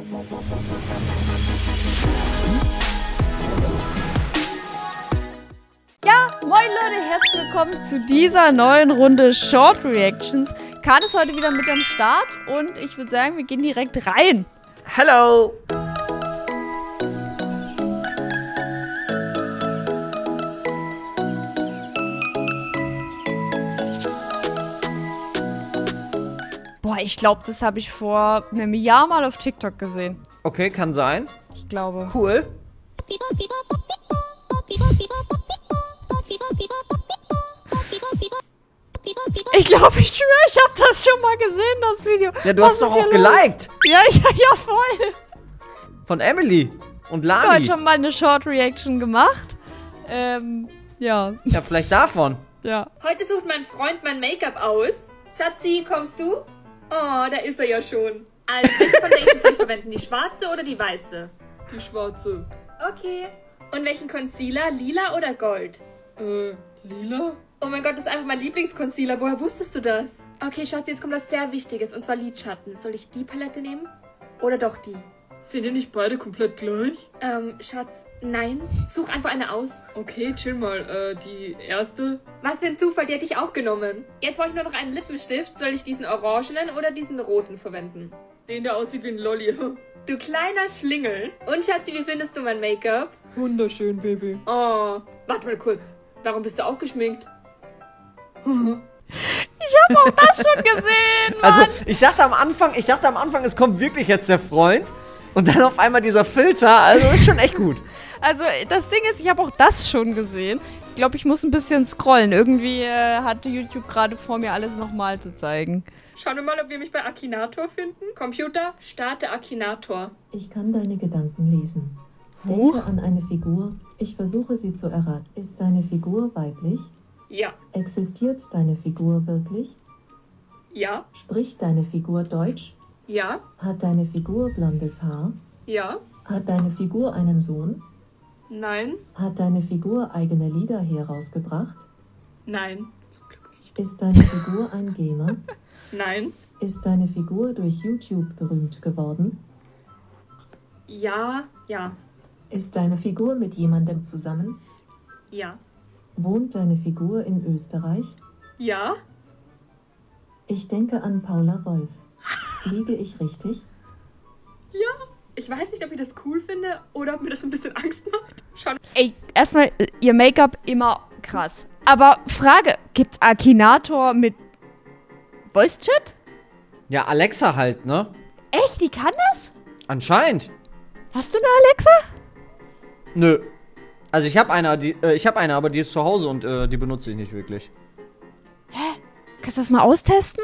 Ja, moin Leute, herzlich willkommen zu dieser neuen Runde Short Reactions. Kahn ist heute wieder mit am Start und ich würde sagen, wir gehen direkt rein. Hallo! Boah, ich glaube, das habe ich vor einem Jahr mal auf TikTok gesehen. Okay, kann sein. Ich glaube. Cool. Ich glaube, ich schwöre, ich habe das schon mal gesehen, das Video. Ja, du hast doch auch geliked. Ja, voll. Von Emily und Ich habe Lani. heute schon mal eine Short Reaction gemacht. Ja. Ja, vielleicht davon. Ja. Heute sucht mein Freund mein Make-up aus. Schatzi, kommst du? Oh, da ist er ja schon. Also, welche Foundation soll ich verwenden? Die schwarze oder die weiße? Die schwarze. Okay. Und welchen Concealer? Lila oder Gold? Lila? Oh mein Gott, das ist einfach mein Lieblingsconcealer. Woher wusstest du das? Okay, Schatzi, jetzt kommt was sehr Wichtiges. Und zwar Lidschatten. Soll ich die Palette nehmen? Oder doch die? Sind die nicht beide komplett gleich? Schatz, nein. Such einfach eine aus. Okay, chill mal. Die erste. Was für ein Zufall, die hätte ich auch genommen. Jetzt brauche ich nur noch einen Lippenstift. Soll ich diesen orangenen oder diesen roten verwenden? Den, der aussieht wie ein Lolli. Du kleiner Schlingel. Und Schatzi, wie findest du mein Make-up? Wunderschön, Baby. Oh, warte mal kurz. Warum bist du auch geschminkt? Ich habe auch das schon gesehen, Mann. Also, ich dachte am Anfang, es kommt wirklich jetzt der Freund. Und dann auf einmal dieser Filter. Also, ist schon echt gut. Also, das Ding ist, ich habe auch das schon gesehen. Ich glaube, ich muss ein bisschen scrollen. Irgendwie hatte YouTube gerade vor mir, alles nochmal zu zeigen. Schauen wir mal, ob wir mich bei Akinator finden. Computer, starte Akinator. Ich kann deine Gedanken lesen. Denke an eine Figur. Ich versuche sie zu erraten. Ist deine Figur weiblich? Ja. Existiert deine Figur wirklich? Ja. Spricht deine Figur Deutsch? Ja. Hat deine Figur blondes Haar? Ja. Hat deine Figur einen Sohn? Nein. Hat deine Figur eigene Lieder herausgebracht? Nein. Zum Glück nicht. Ist deine Figur ein Gamer? Nein. Ist deine Figur durch YouTube berühmt geworden? Ja. Ja. Ist deine Figur mit jemandem zusammen? Ja. Wohnt deine Figur in Österreich? Ja. Ich denke an Paula Wolf. Liege ich richtig? Ja. Ich weiß nicht, ob ich das cool finde oder ob mir das ein bisschen Angst macht. Schau. Ey, erstmal, ihr Make-up immer krass. Aber Frage, gibt's Akinator mit Voice Chat? Ja, Alexa halt, ne? Echt, die kann das? Anscheinend. Hast du eine Alexa? Nö. Also ich habe eine, aber die ist zu Hause und die benutze ich nicht wirklich. Hä? Kannst du das mal austesten?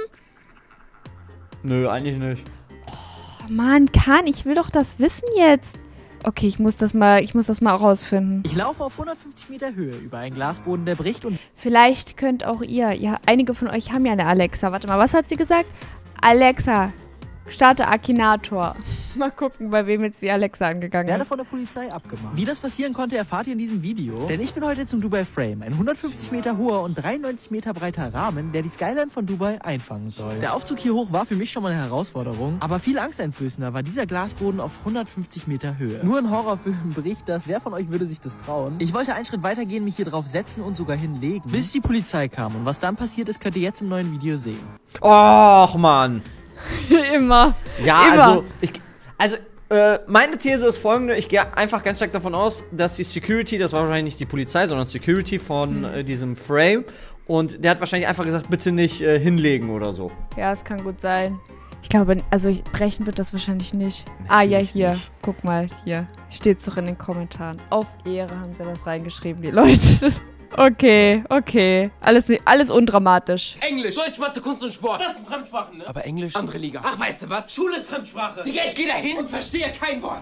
Nö, eigentlich nicht. Oh Mann, Kahn, ich will doch das wissen jetzt. Okay, ich muss das mal rausfinden. Ich laufe auf 150 Meter Höhe über einen Glasboden, der bricht und... Vielleicht könnt auch ihr, ja, einige von euch haben ja eine Alexa. Warte mal, was hat sie gesagt? Alexa, starte Akinator. Mal gucken, bei wem jetzt die Alexa angegangen werde ist. von der Polizei abgemacht. Wie das passieren konnte, erfahrt ihr in diesem Video. Denn ich bin heute zum Dubai Frame, ein 150 Meter hoher und 93 Meter breiter Rahmen, der die Skyline von Dubai einfangen soll. Der Aufzug hier hoch war für mich schon mal eine Herausforderung, aber viel angsteinflößender war dieser Glasboden auf 150 Meter Höhe. Nur in Horrorfilmen bricht das, wer von euch würde sich das trauen? Ich wollte einen Schritt weiter gehen, mich hier drauf setzen und sogar hinlegen, bis die Polizei kam. Und was dann passiert ist, könnt ihr jetzt im neuen Video sehen. Och, Mann. Immer. Ja, Immer. also, meine These ist folgende. Ich gehe einfach ganz stark davon aus, dass die Security, das war wahrscheinlich nicht die Polizei, sondern Security von diesem Frame. Und der hat wahrscheinlich einfach gesagt, bitte nicht hinlegen oder so. Ja, es kann gut sein. Ich glaube, also brechen wird das wahrscheinlich nicht. Ah ja, hier. Nicht. Guck mal, hier. Steht's doch in den Kommentaren. Auf Ehre haben sie das reingeschrieben, die Leute. Okay, okay. Alles undramatisch. Englisch, Deutsch, Mathe, Kunst und Sport. Das sind Fremdsprachen, ne? Aber Englisch... Andere Liga. Ach, weißt du was? Schule ist Fremdsprache. Digga, ich geh da hin und verstehe kein Wort.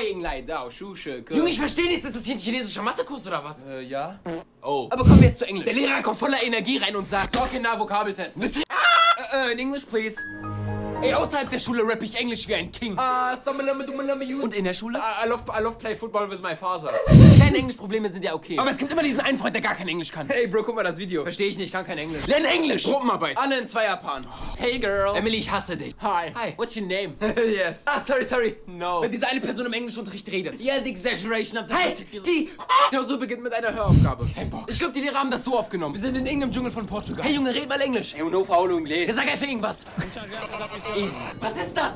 Junge, ich verstehe nichts. Ist das hier ein chinesischer Mathekurs oder was? Ja. Oh. Aber kommen wir jetzt zu Englisch. Der Lehrer kommt voller Energie rein und sagt, okay, na, Vokabeltest. In English, please. Ey, außerhalb der Schule rappe ich Englisch wie ein King. Und in der Schule? I love play football with my father. Kleine Englischprobleme sind ja okay. Aber es gibt immer diesen einen Freund, der gar kein Englisch kann. Hey, Bro, guck mal das Video. Verstehe ich nicht, kann kein Englisch. Lern Englisch! Gruppenarbeit. Alle in Zweierpaaren. Hey, Girl. Emily, ich hasse dich. Hi. Hi. What's your name? Yes. Ah, sorry. No. Wenn diese eine Person im Englischunterricht redet. Yeah, the exaggeration of the die Klausur beginnt mit einer Höraufgabe. Kein Bock. Ich glaube, die Lehrer haben das so aufgenommen. Wir sind in irgendeinem Dschungel von Portugal. Hey, Junge, red mal Englisch. Hey, no faulo Englisch. Ja, sag einfach irgendwas. Easy. Was ist das?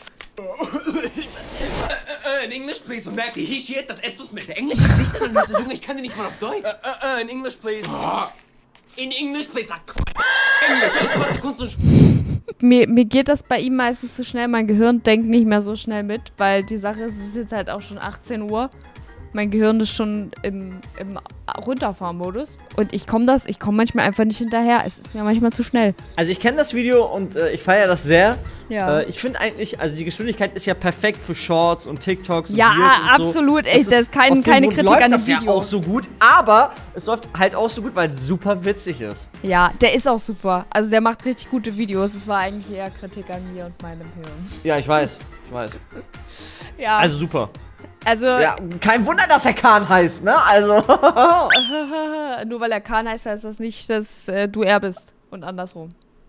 In English, please. Und merke, he shit, das esst du's mit. Der Englisch ist nicht an der Junge, ich kann dir nicht mal auf Deutsch. In English, please. In English, please. Englisch, 20 Sekunden und mir geht das bei ihm meistens zu schnell. Mein Gehirn denkt nicht mehr so schnell mit, weil die Sache ist, es ist jetzt halt auch schon 18 Uhr. Mein Gehirn ist schon im Runterfahrmodus. Und ich komme manchmal einfach nicht hinterher. Es ist mir manchmal zu schnell. Also ich kenne das Video und ich feiere das sehr. Ja. Ich finde eigentlich, also die Geschwindigkeit ist ja perfekt für Shorts und TikToks und ja, Reels und absolut. So. Echt, das ist keine Kritik an dem Video. Ja, auch so gut, aber es läuft halt auch so gut, weil es super witzig ist. Ja, der ist auch super. Also der macht richtig gute Videos. Es war eigentlich eher Kritik an mir und meinem Hirn. Ja, ich weiß. Ja. Also super. Also. Ja, kein Wunder, dass er Khan heißt, ne? Also. Nur weil er Khan heißt, heißt das nicht, dass du er bist. Und andersrum.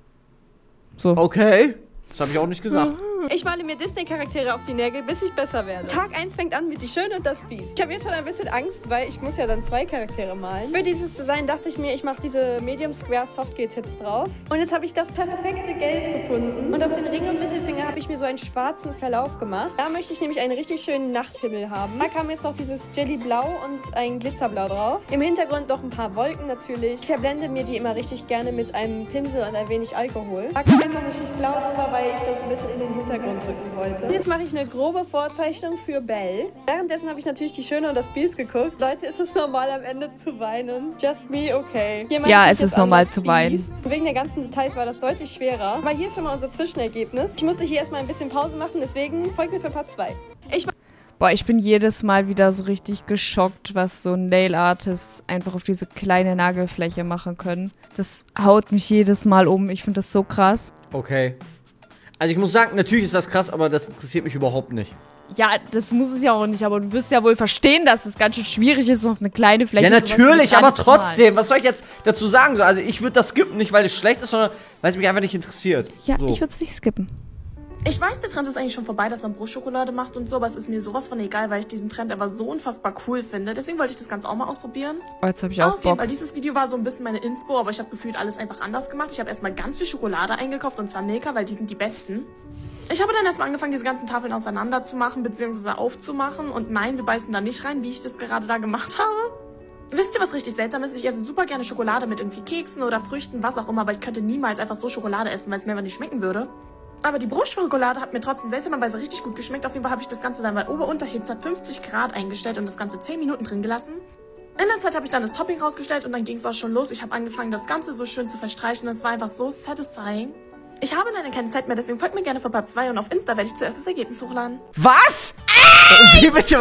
So. Okay. Das habe ich auch nicht gesagt. Ich male mir Disney-Charaktere auf die Nägel, bis ich besser werde. Tag 1 fängt an mit Die Schöne und das Biest. Ich habe jetzt schon ein bisschen Angst, weil ich muss ja dann 2 Charaktere malen. Für dieses Design dachte ich mir, ich mache diese Medium Square Softgel-Tipps drauf. Und jetzt habe ich das perfekte Gelb gefunden. Und auf den Ring und Mittelfinger habe ich mir so einen schwarzen Verlauf gemacht. Da möchte ich nämlich einen richtig schönen Nachthimmel haben. Da kam jetzt noch dieses Jellyblau und ein Glitzerblau drauf. Im Hintergrund noch ein paar Wolken natürlich. Ich verblende mir die immer richtig gerne mit einem Pinsel und ein wenig Alkohol. Da kam jetzt noch eine Schicht Blau drüber, weil ich das ein bisschen in den Hintergrund drücken wollte. Und jetzt mache ich eine grobe Vorzeichnung für Belle. Währenddessen habe ich natürlich Die Schöne und das Biest geguckt. Leute, ist es normal am Ende zu weinen? Just me, okay. Ja, es ist normal zu weinen. Wegen der ganzen Details war das deutlich schwerer. Aber hier ist schon mal unser Zwischenergebnis. Ich musste hier erstmal ein bisschen Pause machen, deswegen folgt mir für Part 2. Boah, ich bin jedes Mal wieder so richtig geschockt, was so Nail-Artists einfach auf diese kleine Nagelfläche machen können. Das haut mich jedes Mal um. Ich finde das so krass. Okay. Also ich muss sagen, natürlich ist das krass, aber das interessiert mich überhaupt nicht. Ja, das muss es ja auch nicht, aber du wirst ja wohl verstehen, dass es ganz schön schwierig ist, auf eine kleine Fläche. Ja, natürlich, aber trotzdem, was soll ich jetzt dazu sagen? So, also ich würde das skippen, nicht weil es schlecht ist, sondern weil es mich einfach nicht interessiert. Ja, so. Ich würde es nicht skippen. Ich weiß, der Trend ist eigentlich schon vorbei, dass man Brustschokolade macht und so, aber es ist mir sowas von egal, weil ich diesen Trend einfach so unfassbar cool finde. Deswegen wollte ich das Ganze auch mal ausprobieren. Oh, jetzt habe ich auch auf jeden Bock. Fall, dieses Video war so ein bisschen meine Inspo, aber ich habe gefühlt alles einfach anders gemacht. Ich habe erstmal ganz viel Schokolade eingekauft, und zwar Milka, weil die sind die besten. Ich habe dann erstmal angefangen, diese ganzen Tafeln auseinander zu machen, beziehungsweise aufzumachen. Und nein, wir beißen da nicht rein, wie ich das gerade da gemacht habe. Wisst ihr, was richtig seltsam ist? Ich esse super gerne Schokolade mit irgendwie Keksen oder Früchten, was auch immer, aber ich könnte niemals einfach so Schokolade essen, weil es mir einfach nicht schmecken würde. Aber die Brustschokolade hat mir trotzdem seltsamerweise richtig gut geschmeckt. Auf jeden Fall habe ich das Ganze dann bei Ober-Unterhitze 50 Grad eingestellt und das Ganze 10 Minuten drin gelassen. In der Zeit habe ich dann das Topping rausgestellt und dann ging es auch schon los. Ich habe angefangen, das Ganze so schön zu verstreichen. Es war einfach so satisfying. Ich habe leider keine Zeit mehr, deswegen folgt mir gerne für Part 2 und auf Insta werde ich zuerst das Ergebnis hochladen. Was? Wie bitte?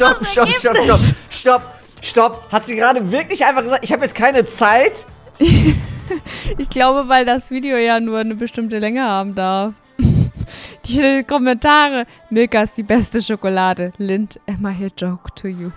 Warte, stopp. Hat sie gerade wirklich einfach gesagt, ich habe jetzt keine Zeit? Ich glaube, weil das Video ja nur eine bestimmte Länge haben darf. Die Kommentare. Milka ist die beste Schokolade. Lind, am I a joke to you?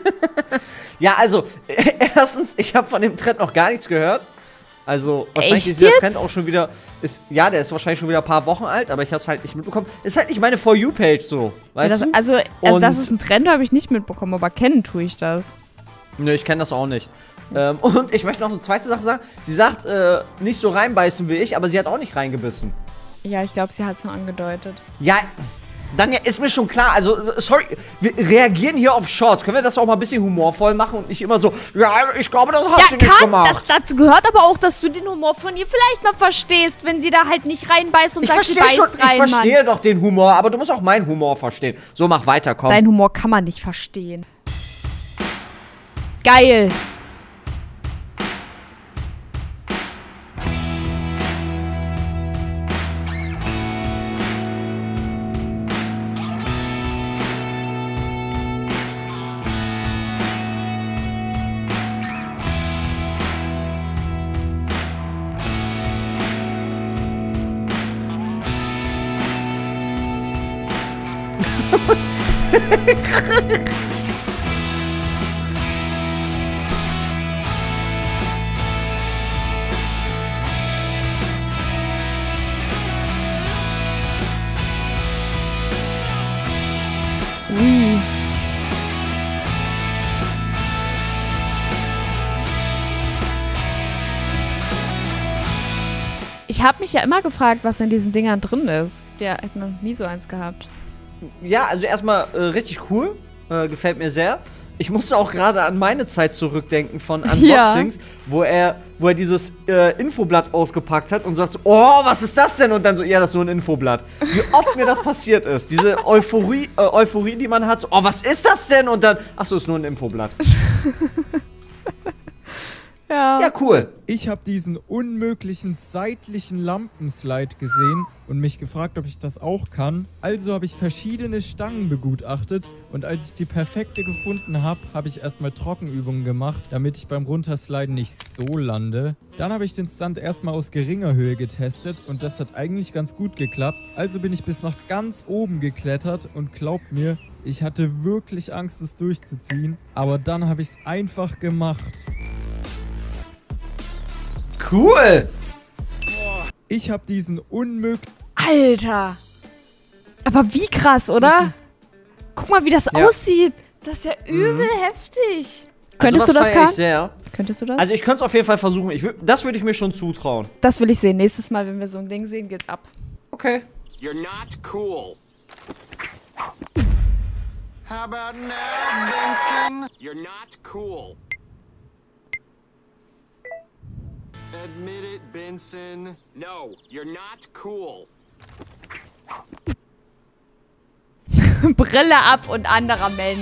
Ja, also, erstens, ich habe von dem Trend noch gar nichts gehört. Also, wahrscheinlich Echt ist dieser jetzt? Trend auch schon wieder, der ist wahrscheinlich schon wieder ein paar Wochen alt, aber ich habe es halt nicht mitbekommen. Ist halt nicht meine For You-Page so, weißt du? Also das ist ein Trend, habe ich nicht mitbekommen, aber kennen tue ich das. Nö, ich kenne das auch nicht. Und ich möchte noch eine zweite Sache sagen. Sie sagt, nicht so reinbeißen wie ich, aber sie hat auch nicht reingebissen. Ja, ich glaube, sie hat es nur angedeutet. Ja, dann ja, ist mir schon klar. Also, sorry, wir reagieren hier auf Shorts. Können wir das auch mal ein bisschen humorvoll machen und nicht immer so, ja, ich glaube, das hast du nicht gemacht. Dazu gehört aber auch, dass du den Humor von ihr vielleicht mal verstehst, wenn sie da halt nicht reinbeißt und sagt, sie beißt rein, ich verstehe doch den Humor, aber du musst auch meinen Humor verstehen. So, mach weiter, komm. Dein Humor kann man nicht verstehen. Geil. Ich habe mich ja immer gefragt, was in diesen Dingern drin ist. Ja, ich habe noch nie so eins gehabt. Ja, also erstmal richtig cool. Gefällt mir sehr. Ich musste auch gerade an meine Zeit zurückdenken von Unboxings, ja, wo er dieses Infoblatt ausgepackt hat und sagt so, oh, was ist das denn? Und dann so, ja, das ist nur ein Infoblatt. Wie oft mir das passiert ist. Diese Euphorie, die man hat, so, oh, was ist das denn? Und dann, ach so, ist nur ein Infoblatt. Ja. Ja, cool. Ich habe diesen unmöglichen seitlichen Lampenslide gesehen und mich gefragt, ob ich das auch kann. Also habe ich verschiedene Stangen begutachtet und als ich die perfekte gefunden habe, habe ich erstmal Trockenübungen gemacht, damit ich beim Runtersliden nicht so lande. Dann habe ich den Stunt erstmal aus geringer Höhe getestet und das hat eigentlich ganz gut geklappt. Also bin ich bis nach ganz oben geklettert und glaubt mir, ich hatte wirklich Angst, es durchzuziehen, aber dann habe ich es einfach gemacht. Cool! Ich habe diesen Alter! Aber wie krass, oder? Guck mal, wie das aussieht. Das ist ja übel heftig. Könntest du das, Kahn? Könntest du das? Also ich könnte es auf jeden Fall versuchen. Das würde ich mir schon zutrauen. Das will ich sehen. Nächstes Mal, wenn wir so ein Ding sehen, geht's ab. Okay. You're not cool. How about now, Benson? You're not cool. Admit it, Benson. No, you're not cool. Brille ab und anderer Mensch.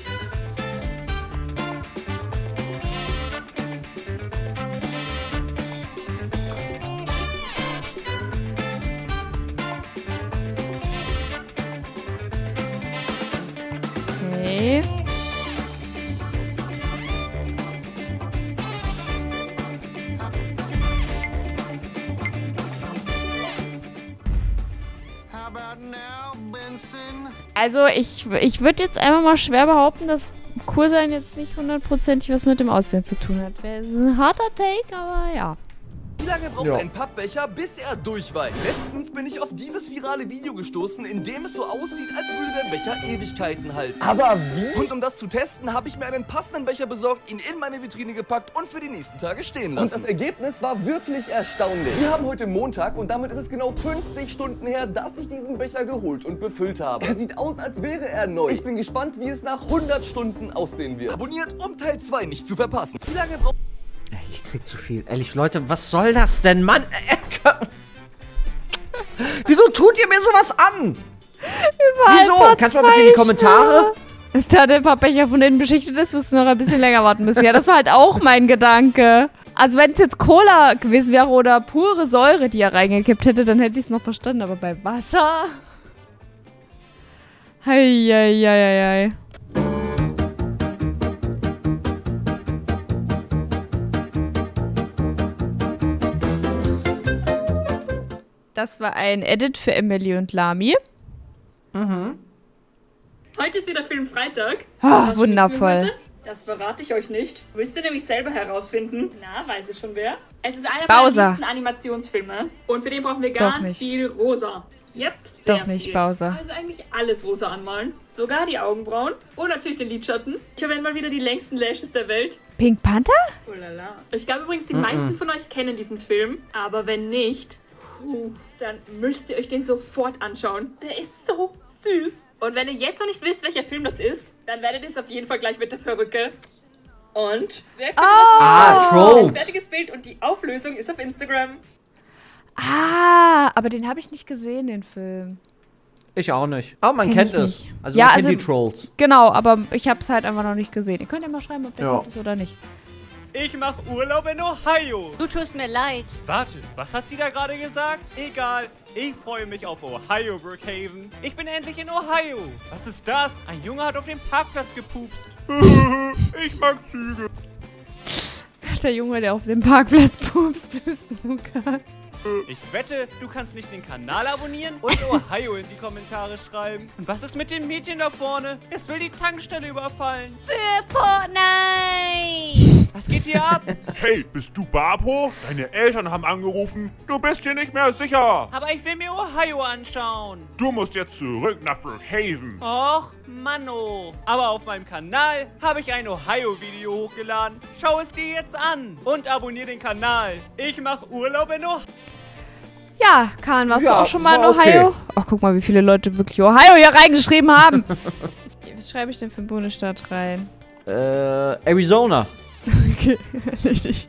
Okay. Also ich würde jetzt einfach mal schwer behaupten, dass Coolsein jetzt nicht hundertprozentig was mit dem Aussehen zu tun hat. Das ist ein harter Take, aber ja. Wie lange braucht ein Pappbecher, bis er durchweicht? Letztens bin ich auf dieses virale Video gestoßen, in dem es so aussieht, als würde der Becher Ewigkeiten halten. Aber wie? Und um das zu testen, habe ich mir einen passenden Becher besorgt, ihn in meine Vitrine gepackt und für die nächsten Tage stehen lassen. Und das Ergebnis war wirklich erstaunlich. Wir haben heute Montag und damit ist es genau 50 Stunden her, dass ich diesen Becher geholt und befüllt habe. Er sieht aus, als wäre er neu. Ich bin gespannt, wie es nach 100 Stunden aussehen wird. Abonniert, um Teil 2 nicht zu verpassen. Wie lange braucht... Ich krieg zu viel. Ehrlich, Leute, was soll das denn, Mann? Wieso tut ihr mir sowas an? Wieso? Kannst du mal bitte in die Kommentare? Da der Pappbecher von innen beschichtet ist, wirst du noch ein bisschen länger warten müssen. Ja, das war halt auch mein Gedanke. Also wenn es jetzt Cola gewesen wäre oder pure Säure, die er reingekippt hätte, dann hätte ich es noch verstanden. Aber bei Wasser... Heieieiei. Das war ein Edit für Emily und Lami. Mhm. Heute ist wieder Filmfreitag. Oh, wundervoll. Das verrate ich euch nicht. Willst du nämlich selber herausfinden? Na, weiß ich schon wer. Es ist einer Bowser. meiner liebsten Animationsfilme. Und für den brauchen wir ganz viel rosa. Yep, sehr Doch nicht viel. Bowser. Also eigentlich alles rosa anmalen. Sogar die Augenbrauen. Und natürlich den Lidschatten. Ich verwende mal wieder die längsten Lashes der Welt. Pink Panther? Oh la la. Ich glaube übrigens, die meisten von euch kennen diesen Film. Aber wenn nicht... dann müsst ihr euch den sofort anschauen. Der ist so süß. Und wenn ihr jetzt noch nicht wisst, welcher Film das ist, dann werdet ihr es auf jeden Fall gleich mit der Perücke. Und wer kann das Trolls. ein fertiges Bild und die Auflösung ist auf Instagram. Aber den habe ich nicht gesehen, den Film. Ich auch nicht. Aber man kennt es. Also ja, man kennt die Trolls. Genau, aber ich habe es halt einfach noch nicht gesehen. Ihr könnt ja mal schreiben, ob der gut ist oder nicht. Ich mache Urlaub in Ohio. Du tust mir leid. Warte, was hat sie da gerade gesagt? Egal, ich freue mich auf Ohio, Brookhaven. Ich bin endlich in Ohio. Was ist das? Ein Junge hat auf dem Parkplatz gepupst. Ich mag Züge. Der Junge, der auf dem Parkplatz pupst, ist Luca. Ich wette, du kannst nicht den Kanal abonnieren und Ohio in die Kommentare schreiben. Und was ist mit dem Mädchen da vorne? Es will die Tankstelle überfallen. Für Fortnite! Was geht hier ab? Hey, bist du Babo? Deine Eltern haben angerufen. Du bist hier nicht mehr sicher. Aber ich will mir Ohio anschauen. Du musst jetzt zurück nach Brookhaven. Och, Manno. Aber auf meinem Kanal habe ich ein Ohio-Video hochgeladen. Schau es dir jetzt an und abonniere den Kanal. Ich mache Urlaub in Ohio. Ja, Kahn, warst du auch schon mal in okay. Ohio? Ach, guck mal, wie viele Leute wirklich Ohio hier reingeschrieben haben. Was schreibe ich denn für einen Bundesstaat rein? Arizona. Okay, nicht.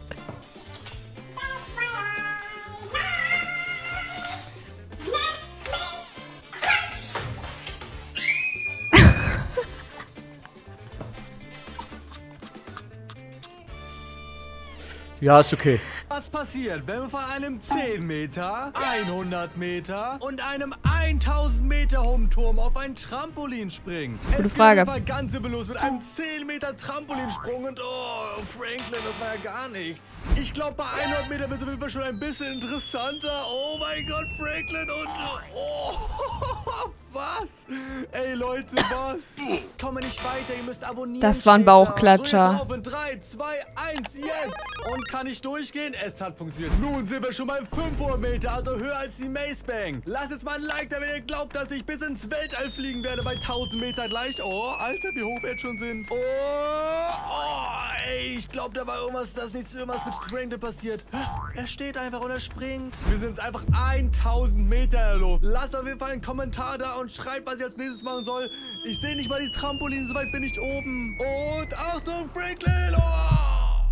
Ja, ist okay. Was passiert, wenn man von einem 10 Meter, 100 Meter und einem 1000 Meter hohen Turm auf ein Trampolin springt? Gute Frage. Es geht ganz simpel los mit einem 10 Meter Trampolinsprung und oh, Franklin, das war ja gar nichts. Ich glaube, bei 100 Meter wird es auf jeden Fall schon ein bisschen interessanter. Oh mein Gott, Franklin und oh, was? Ey Leute, was? Komme nicht weiter, ihr müsst abonnieren. Das war ein Bauchklatscher. Auf in 3, 2, 1, jetzt. Und kann ich durchgehen? Es hat funktioniert. Nun sind wir schon bei 500 Meter, also höher als die Maze Bank. Lasst jetzt mal ein Like da, wenn ihr glaubt, dass ich bis ins Weltall fliegen werde bei 1000 Meter gleich. Oh, Alter, wie hoch wir jetzt schon sind. Ey, ich glaube, da war irgendwas, dass nichts irgendwas mit Franklin passiert. Er steht einfach und er springt. Wir sind jetzt einfach 1000 Meter in der Luft. Lasst auf jeden Fall einen Kommentar da und schreibt, was ich als nächstes machen soll. Ich sehe nicht mal die Trampolin, so weit bin ich oben. Und Achtung, Franklin! Oh!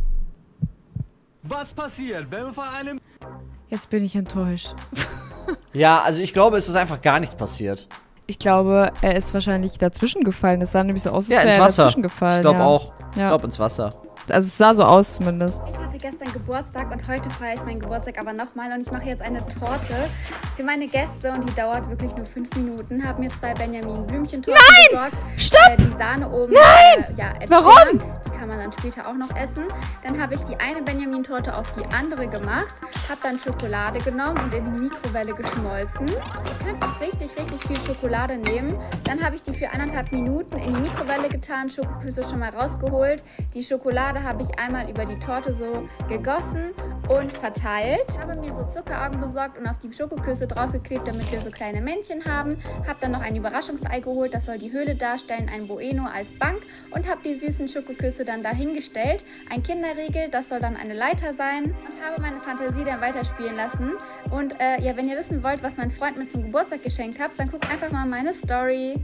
Was passiert, wenn wir von einem... Jetzt bin ich enttäuscht. Ja, also ich glaube, es ist einfach gar nichts passiert. Ich glaube, er ist wahrscheinlich dazwischen gefallen. Es sah nämlich so aus, als wäre ins er Wasser. dazwischen gefallen. Ich glaube auch. Ja. Ich glaube ins Wasser. Also es sah so aus zumindest. Ich hatte gestern Geburtstag und heute feiere ich meinen Geburtstag aber nochmal und ich mache jetzt eine Torte für meine Gäste und die dauert wirklich nur 5 Minuten. Habe mir 2 Benjamin-Blümchen-Torten besorgt. Stopp! Die Sahne oben. Nein! Warum? Die kann man dann später auch noch essen. Dann habe ich die eine Benjamin-Torte auf die andere gemacht, habe dann Schokolade genommen und in die Mikrowelle geschmolzen. Ihr könnt auch richtig viel Schokolade nehmen. Dann habe ich die für 1,5 Minuten in die Mikrowelle getan, Schokoküsse schon mal rausgeholt. Die Schokolade habe ich einmal über die Torte so gegossen und verteilt. Ich habe mir so Zuckeraugen besorgt und auf die Schokoküsse draufgeklebt, damit wir so kleine Männchen haben. Habe dann noch ein Überraschungsei geholt, das soll die Höhle darstellen, ein Bueno als Bank und habe die süßen Schokoküsse dann dahingestellt. Ein Kinderriegel, das soll dann eine Leiter sein und habe meine Fantasie dann weiterspielen lassen. Und ja, wenn ihr wissen wollt, was mein Freund mir zum Geburtstag geschenkt hat, dann guckt einfach mal meine Story.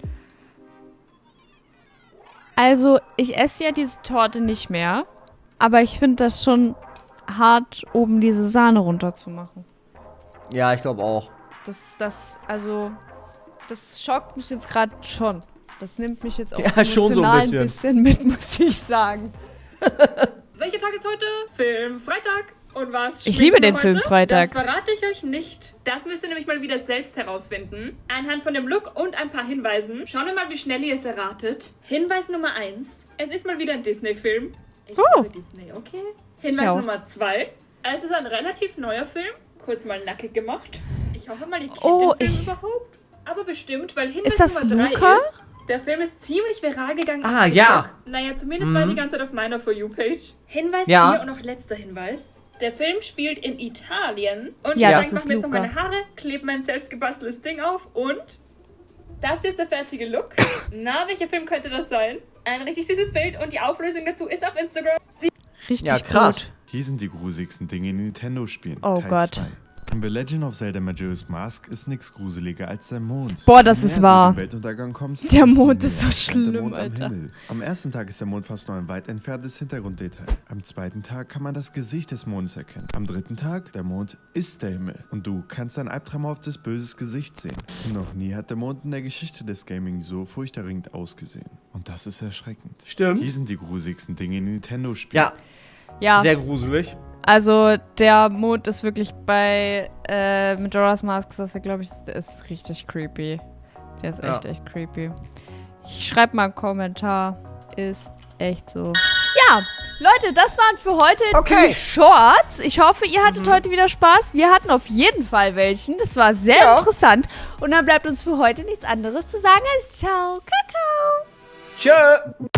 Also, ich esse ja diese Torte nicht mehr, aber ich finde das schon hart, oben diese Sahne runterzumachen. Ja, ich glaube auch. Das schockt mich jetzt gerade schon. Das nimmt mich jetzt auch ja, schon so ein bisschen mit, muss ich sagen. Welcher Tag ist heute? Filmfreitag. Und was? Ich liebe den heute? Filmfreitag. Das verrate ich euch nicht. Das müsst ihr nämlich mal wieder selbst herausfinden. Anhand von dem Look und ein paar Hinweisen. Schauen wir mal, wie schnell ihr es erratet. Hinweis Nummer 1. Es ist mal wieder ein Disney-Film. Ich liebe Disney, okay. Hinweis Nummer 2. Es ist ein relativ neuer Film. Kurz mal nackig gemacht. Ich hoffe mal, ihr kennt den Film überhaupt. Aber bestimmt, weil Hinweis Nummer 3 ist... Der Film ist ziemlich viral gegangen. Ah, ja. Naja, zumindest war die ganze Zeit auf meiner For You-Page. Hinweis 4 und noch letzter Hinweis. Der Film spielt in Italien. Und ich mache mir jetzt noch meine Haare, klebe mein selbst gebasteltes Ding auf und das hier ist der fertige Look. Na, welcher Film könnte das sein? Ein richtig süßes Bild und die Auflösung dazu ist auf Instagram. Richtig krass. Hier sind die gruseligsten Dinge in Nintendo-Spielen. Oh Teil Gott. 2. In The Legend of Zelda Majora's Mask ist nichts gruseliger als der Mond. Boah, das ist wahr. Wenn du in den Weltuntergang kommst, der Mond du ist so der schlimm, Mond Alter. am Himmel. Am ersten Tag ist der Mond fast nur ein weit entferntes Hintergrunddetail. Am zweiten Tag kann man das Gesicht des Mondes erkennen. Am dritten Tag, der Mond ist der Himmel. Und du kannst ein albtraumhaftes, böses Gesicht sehen. Noch nie hat der Mond in der Geschichte des Gaming so furchterregend ausgesehen. Und das ist erschreckend. Stimmt. Hier sind die gruseligsten Dinge in Nintendo-Spielen. Ja. Sehr gruselig. Also, der Mond ist wirklich bei Majora's Mask, das glaube ich, der ist richtig creepy. Der ist echt creepy. Ich schreibe mal einen Kommentar. Ist echt so. Ja, Leute, das waren für heute die Shorts. Ich hoffe, ihr hattet heute wieder Spaß. Wir hatten auf jeden Fall welchen. Das war sehr interessant. Und dann bleibt uns für heute nichts anderes zu sagen als ciao, Kakao. Tschö.